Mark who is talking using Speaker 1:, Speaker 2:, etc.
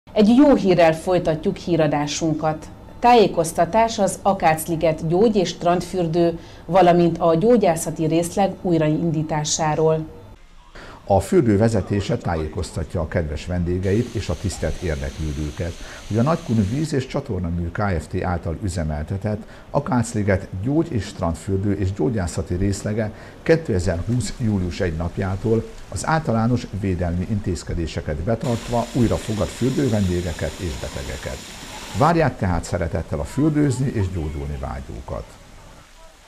Speaker 1: Egy jó hírrel folytatjuk híradásunkat. Tájékoztatás az Akácliget gyógy- és strandfürdő, valamint a gyógyászati részleg újraindításáról.
Speaker 2: A fürdő vezetése tájékoztatja a kedves vendégeit és a tisztelt érdeklődőket, hogy a Nagykun Víz- és Csatornamű Kft. Által üzemeltetett Akácliget gyógy- és strandfürdő és gyógyászati részlege 2020. július 1 napjától az általános védelmi intézkedéseket betartva újra fogad fürdővendégeket és betegeket. Várják tehát szeretettel a fürdőzni és gyógyulni vágyókat.